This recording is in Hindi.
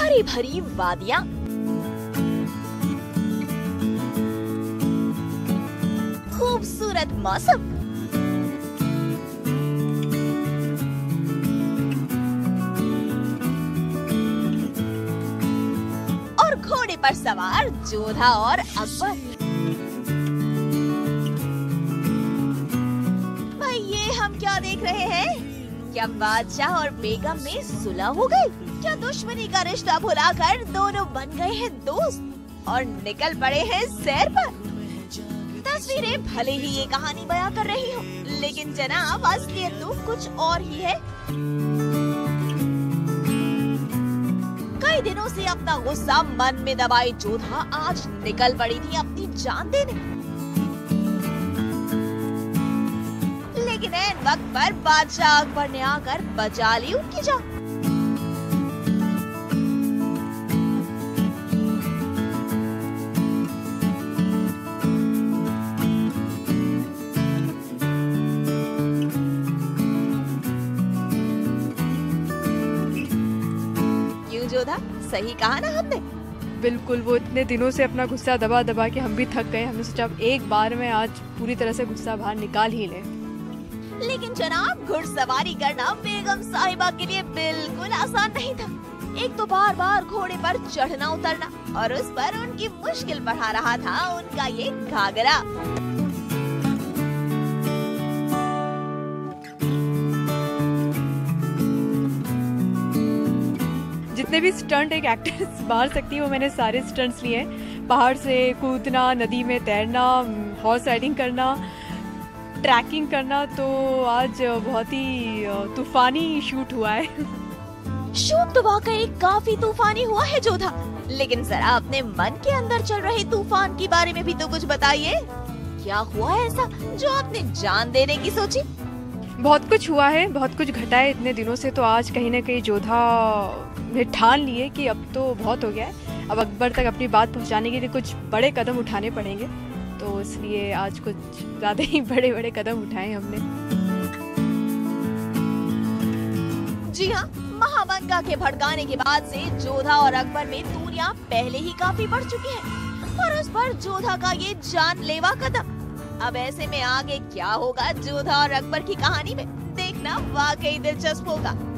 हरी भरी वादियां, खूबसूरत मौसम, और घोड़े पर सवार जोधा और अकबर। भाई ये हम क्या देख रहे हैं? क्या बादशाह और बेगम में सुलह हो गई? क्या दुश्मनी का रिश्ता भुलाकर दोनों बन गए हैं दोस्त और निकल पड़े हैं सैर पर? तस्वीरें भले ही ये कहानी बयां कर रही हो, लेकिन जनाब असलियत तो कुछ और ही है। कई दिनों से अपना गुस्सा मन में दबाए जोधा आज निकल पड़ी थी अपनी जान देने। लेकिन ऐन वक्त पर बादशाह अकबर ने आकर बचा ली उनकी जान। क्यों जोधा, सही कहा ना हमने? बिल्कुल, वो इतने दिनों से अपना गुस्सा दबा दबा के हम भी थक गए। हमने सोचा अब एक बार में आज पूरी तरह से गुस्सा बाहर निकाल ही लें। लेकिन जनाब घुड़सवारी करना बेगम साहिबा के लिए बिल्कुल आसान नहीं था। एक तो बार बार घोड़े पर चढ़ना उतरना और उस पर उनकी मुश्किल बढ़ा रहा था उनका ये घाघरा। जितने भी स्टंट एक एक्ट्रेस मार सकती है वो मैंने सारे स्टंट्स लिए हैं। पहाड़ से कूदना, नदी में तैरना, हॉर्स राइडिंग करना, ट्रैकिंग करना। तो आज बहुत ही तूफानी शूट हुआ है। शूट तो वाकई काफी तूफानी हुआ है जोधा, लेकिन जरा अपने मन के अंदर चल रहे तूफान के बारे में भी तो कुछ बताइए। क्या हुआ है ऐसा जो आपने जान देने की सोची? बहुत कुछ हुआ है, बहुत कुछ घटा है इतने दिनों से। तो आज कहीं ना कहीं जोधा ने ठान लिए कि अब तो बहुत हो गया है, अब अकबर तक अपनी बात पहुंचाने के लिए कुछ बड़े कदम उठाने पड़ेंगे। तो इसलिए आज कुछ ज्यादा ही बड़े बड़े कदम उठाए हमने। जी हाँ, महामंगा के भड़काने के बाद से जोधा और अकबर में दूरियां पहले ही काफी बढ़ चुकी हैं। पर उस पर जोधा का ये जानलेवा कदम, अब ऐसे में आगे क्या होगा जोधा और अकबर की कहानी में, देखना वाकई दिलचस्प होगा।